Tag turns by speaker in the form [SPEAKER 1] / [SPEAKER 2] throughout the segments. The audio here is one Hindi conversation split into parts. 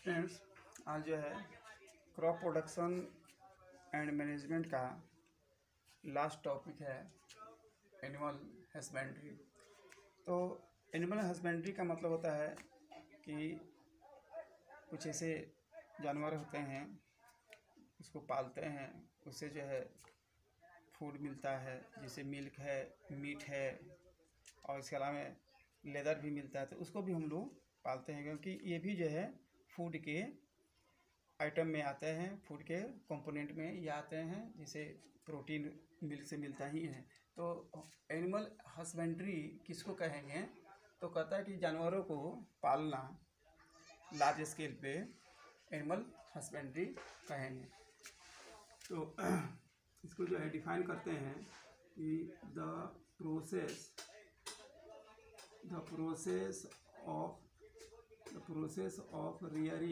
[SPEAKER 1] फ्रेंड्स, आज जो है क्रॉप प्रोडक्शन एंड मैनेजमेंट का लास्ट टॉपिक है एनिमल हस्बेंड्री। तो एनिमल हस्बेंड्री का मतलब होता है कि कुछ ऐसे जानवर होते हैं, उसको पालते हैं, उससे जो है फूड मिलता है, जैसे मिल्क है, मीट है और इसके अलावा लेदर भी मिलता है। तो उसको भी हम लोग पालते हैं क्योंकि ये भी जो है फूड के आइटम में आते हैं, फूड के कंपोनेंट में ये आते हैं, जिसे प्रोटीन मिल्क से मिलता ही है। तो एनिमल हस्बेंड्री किसको कहेंगे? तो कहता है कि जानवरों को पालना लार्ज स्केल पे एनिमल हस्बेंड्री कहेंगे। तो इसको जो है डिफाइन करते हैं कि the process of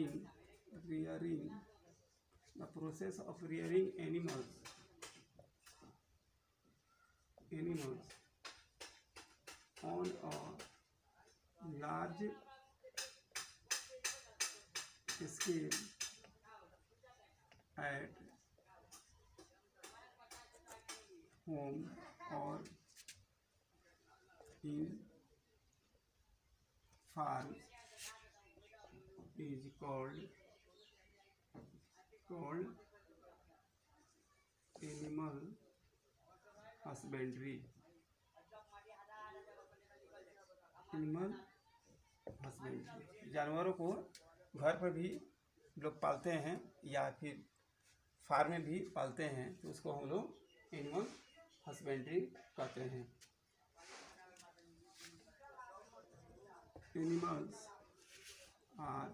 [SPEAKER 1] rearing animals on a large scale at home or in farm is called animal husbandry. Animal husbandry जानवरों को घर पर भी लोग पालते हैं या फिर फार्म में भी पालते हैं, तो उसको हम लोग एनिमल हस्बेंड्री कहते हैं। Animals are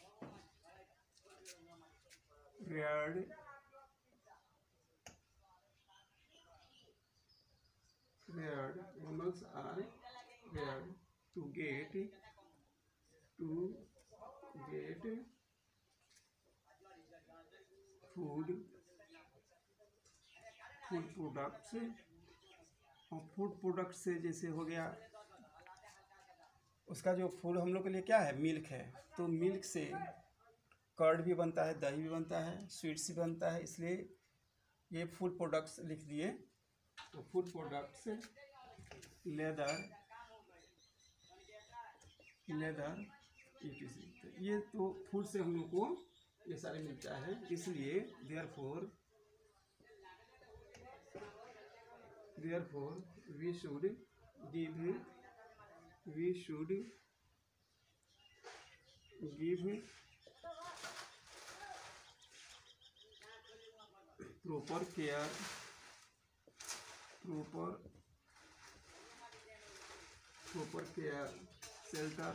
[SPEAKER 1] reared animals are reared to get food products। और फूड प्रोडक्ट से जैसे हो गया, उसका जो फूड हम लोग के लिए क्या है, मिल्क है। तो मिल्क से कर्ड भी बनता है, दही भी बनता है, स्वीट्स भी बनता है, इसलिए ये फूड प्रोडक्ट्स लिख दिए। तो फूड प्रोडक्ट्स लेदर etc। तो ये तो फूड से हम लोग को ये सारे मिलता है, इसलिए therefore we should give proper care, shelter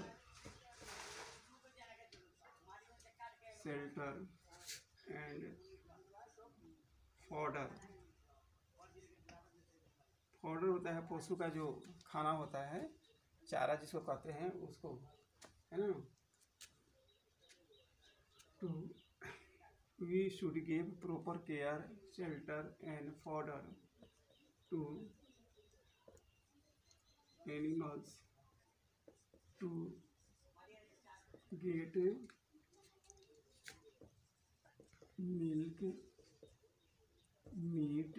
[SPEAKER 1] and fodder। Fodder होता है पशु का जो खाना होता है, चारा जिसको कहते हैं, उसको, है ना। तो we should give proper care, shelter and fodder to animals to get milk, meat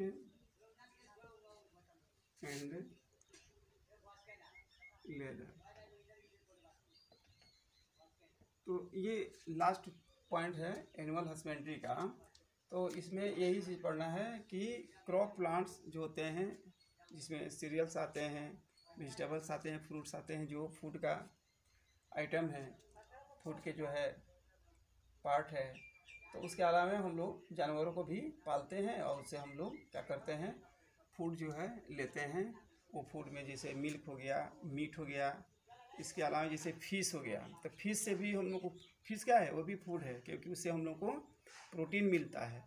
[SPEAKER 1] and leather। तो ये लास्ट पॉइंट है एनिमल हस्बेंड्री का। तो इसमें यही चीज़ पढ़ना है कि क्रॉप प्लांट्स जो होते हैं, जिसमें सीरियल्स आते हैं, वेजिटेबल्स आते हैं, फ्रूट्स आते हैं, जो फूड का आइटम है, फूड के जो है पार्ट है। तो उसके अलावा हम लोग जानवरों को भी पालते हैं और उससे हम लोग क्या करते हैं, फूड जो है लेते हैं। वो फूड में जैसे मिल्क हो गया, मीट हो गया, इसके अलावा जैसे फिश हो गया। तो फिश से भी हम लोग को, फिश क्या है, वो भी फूड है, क्योंकि उससे हम लोग को प्रोटीन मिलता है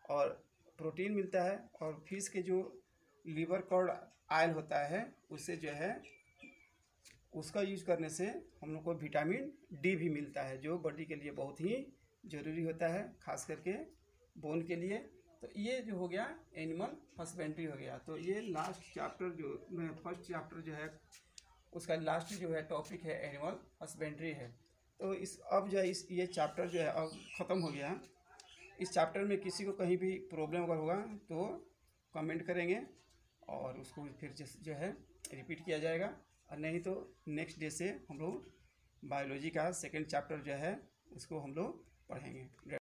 [SPEAKER 1] और फिश के जो लीवर कॉर्ड ऑयल होता है, उससे जो है उसका यूज करने से हम लोग को विटामिन डी भी मिलता है, जो बॉडी के लिए बहुत ही ज़रूरी होता है, खास करके बोन के लिए। तो ये जो हो गया एनिमल हस्बेंड्री हो गया। तो ये लास्ट चैप्टर फर्स्ट चैप्टर जो है, उसका लास्ट जो है टॉपिक है एनिमल हस्बेंड्री है। तो इस अब जो है इस ये चैप्टर जो है अब ख़त्म हो गया। इस चैप्टर में किसी को कहीं भी प्रॉब्लम अगर होगा तो कमेंट करेंगे और उसको फिर जो है रिपीट किया जाएगा, और नहीं तो नेक्स्ट डे से हम लोग बायोलॉजी का सेकेंड चैप्टर जो है उसको हम लोग पढ़ेंगे।